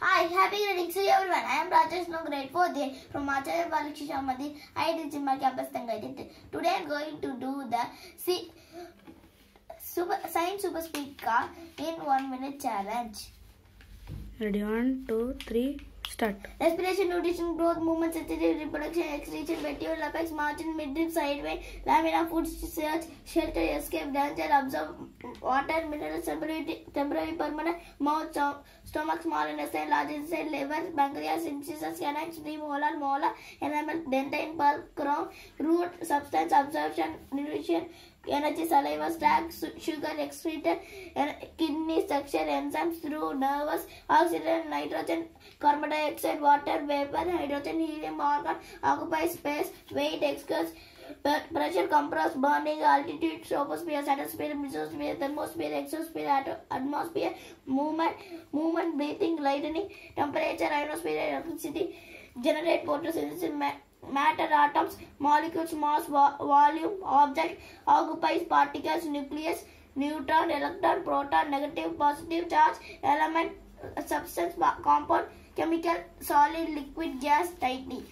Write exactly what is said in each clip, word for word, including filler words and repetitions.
Hi, happy greetings to everyone. I am Rajesh from grade fourth year from Acharya Balakshi Shamadi. I teach in my campus Thangaiti. Today I am going to do the C super science super speed car in one minute challenge. Ready? One, two, three, start. Respiration, nutrition, growth, movement, sensitivity, reproduction, extension, vertical apex, margin, midrib, sideway, lamina, food, search, shelter, escape, danger, absorb water, minerals, temporary, temporary, permanent, mouth, stomach, small intestine, large intestine, liver, pancreas, incisors, canines, premolar, molar, enamel, dentine, pulp, crown, root, substance, absorption, nutrition, energy, saliva, stack, sugar, excreted, kidney, structure, enzymes through nervous, oxygen, nitrogen, carbon dioxide, water, vapor, hydrogen, helium, organ, occupy space, weight, excess, pressure, compress, burning, altitude, troposphere, stratosphere, mesosphere, thermosphere, exosphere, atmosphere, movement, movement, breathing, lightning, temperature, ionosphere, electricity, generate photosynthesis, matter, atoms, molecules, mass, volume, object, occupies, particles, nucleus, neutron, electron, proton, negative, positive charge, element, substance, compound, chemical, solid, liquid, gas, tightening.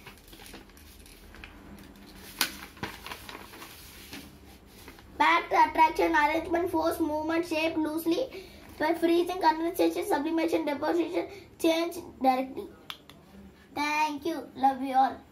Back, attraction, arrangement, force, movement, shape, loosely, by freezing, condensation, sublimation, deposition, change directly. Thank you. Love you all.